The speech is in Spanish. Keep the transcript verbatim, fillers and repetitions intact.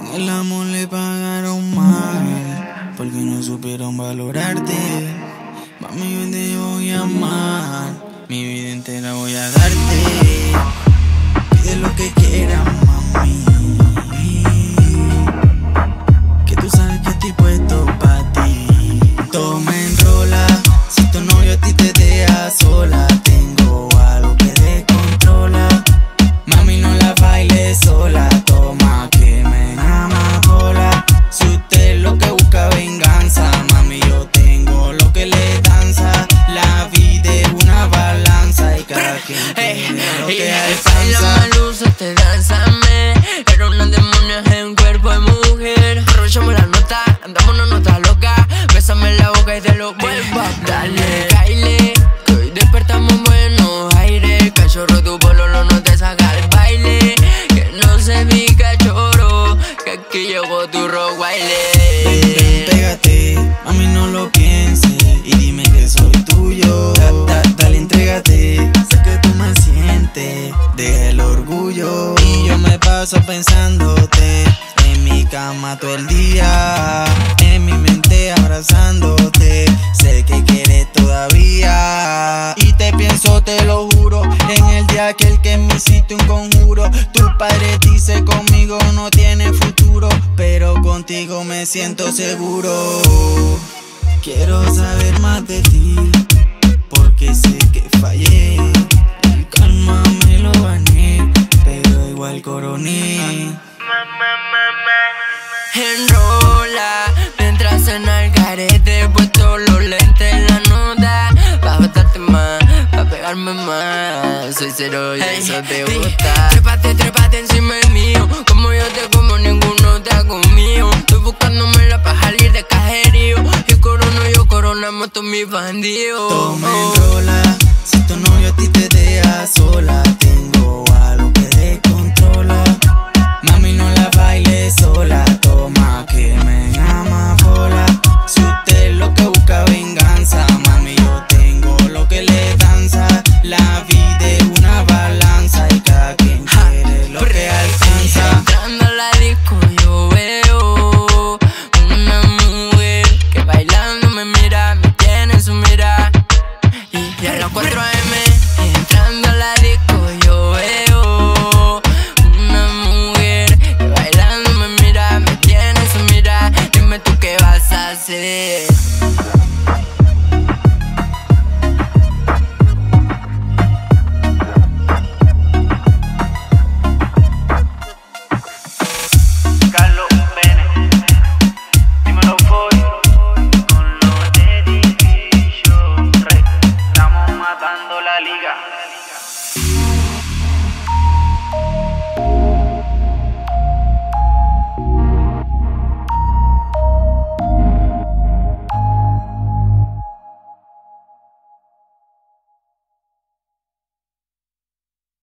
el amor le pagaron mal, porque no supieron valorarte. Mami, yo te voy a amar, mi vida entera voy a darte. Pide lo que quieras, mami, que tú sabes que estoy puesto pa' ti. Todo me enrola, si tu novio a ti te deja sola. Tengo algo que descontrola, mami, no la bailes sola. Toma que me amapola, si usted lo que busca venganza, mami, yo tengo lo que le danza. La vida es una balanza y cada quien tiene lo que alcanza. Bailame luces, te danzame, era una demonia en cuerpo de mujer. Aprovechamos la nota, andamos una nota loca. Bésame la boca y te lo vuelvo a darle. Baile, que hoy despertamos buenos aires. Cachorro, tu pololo no te saca el baile. Que no se mi cachorro, que aquí llegó tu rock baile. Ven, ven, pégate, mami, no lo pienses y dime que soy tuyo. Da, da, dale, entrégate, sé que tú me sientes, deja el orgullo. Y yo me paso pensándote en mi cama todo el día, en mi mente abrazándote. Sé que quieres todavía y te pienso, te lo juro. En el día aquel que me hiciste un conjuro, tu padre dice conmigo no tiene futuro, pero contigo me siento seguro. Quiero saber más de ti, porque sé que fallé. El calma me lo gané, pero igual coroné. Enrola, mientras en el carete puesto los lentes en la nota. Pa' gustarte más, pa' pegarme más. Soy cero y eso te gusta. Trépate, trépate encima de mío, como yo te como ninguno te ha comido. Estoy buscándomela pa' salir de cajerío, y corono yo coronamos todos mis bandidos. Tome